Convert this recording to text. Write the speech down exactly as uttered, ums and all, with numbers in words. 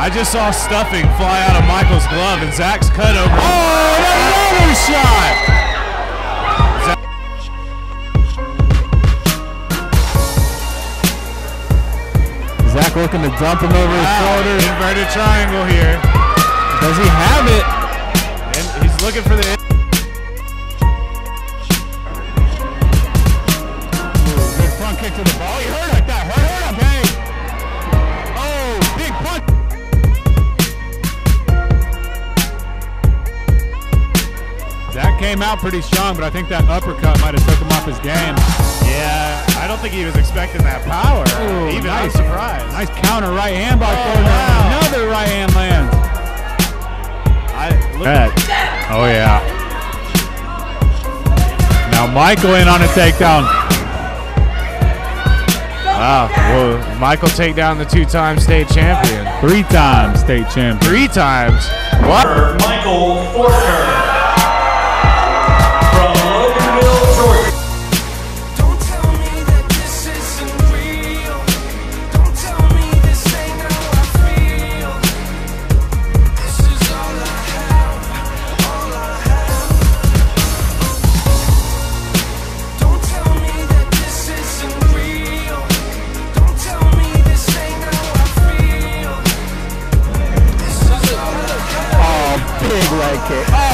I just saw stuffing fly out of Michael's glove and Zach's cut over. Oh, another shot! Zach looking to dump him over wow. his shoulder. Inverted triangle here. Does he have it? And he's looking for the. Ooh, good front kick to the ball. He hurt like that. Hurt him. Okay. Oh, big punch. Zach came out pretty strong, but I think that uppercut might have took him off his game. Yeah, I don't think he was expecting that power. Ooh, Even nice, I'm surprised. Nice counter right hand by oh, Corner. Wow. Another right hand lands. I look at Oh yeah. Now Michael in on a takedown. Wow. Well, Michael take down the two-time state champion. Three times state champion. Three times. What? Michael Forker. Big leg kick. Oh!